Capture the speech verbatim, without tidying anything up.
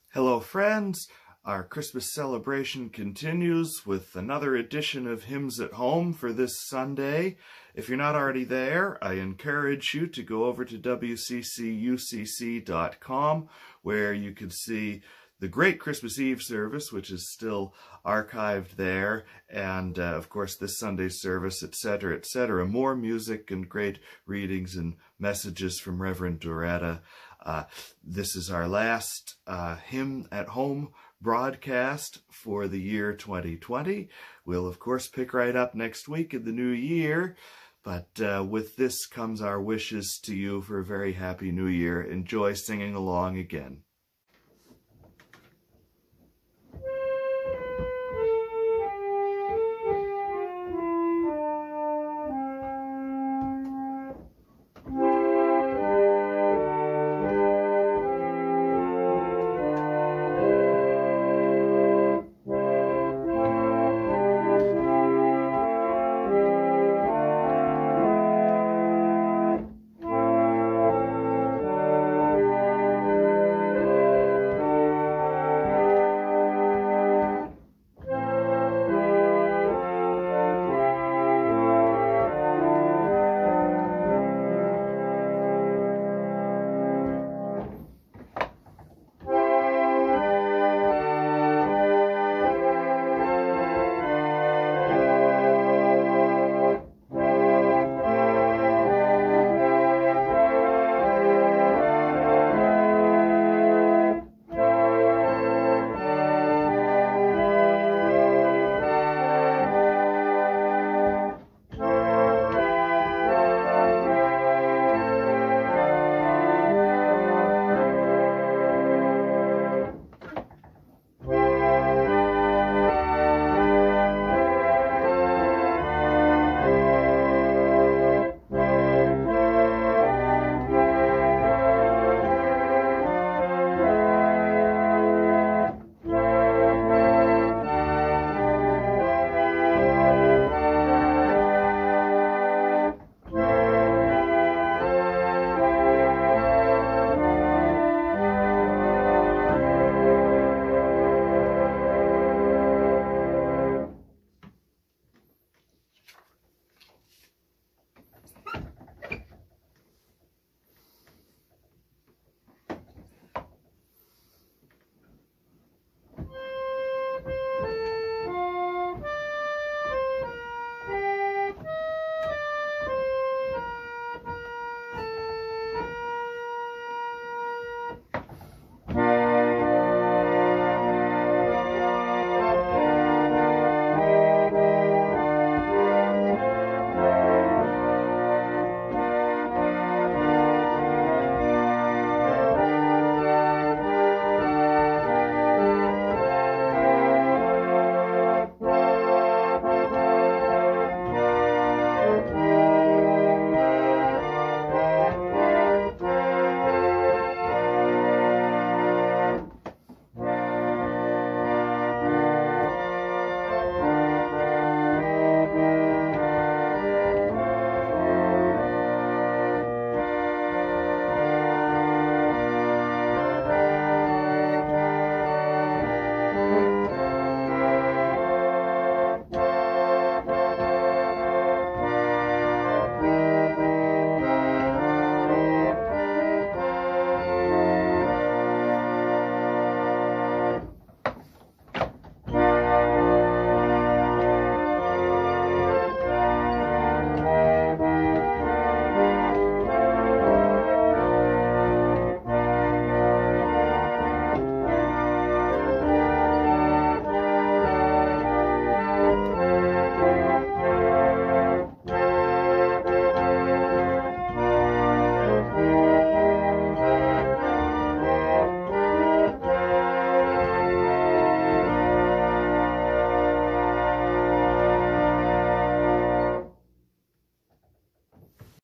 Hello friends, our Christmas celebration continues with another edition of Hymns at Home for this Sunday. If you're not already there, I encourage you to go over to W C C U C C dot com where you can see the great Christmas Eve service, which is still archived there, and uh, of course this Sunday's service, et cetera, et cetera. More music and great readings and messages from Reverend Doretta. Uh, this is our last uh, Hymn at Home broadcast for the year twenty twenty. We'll of course pick right up next week in the new year, but uh, with this comes our wishes to you for a very happy new year. Enjoy singing along again.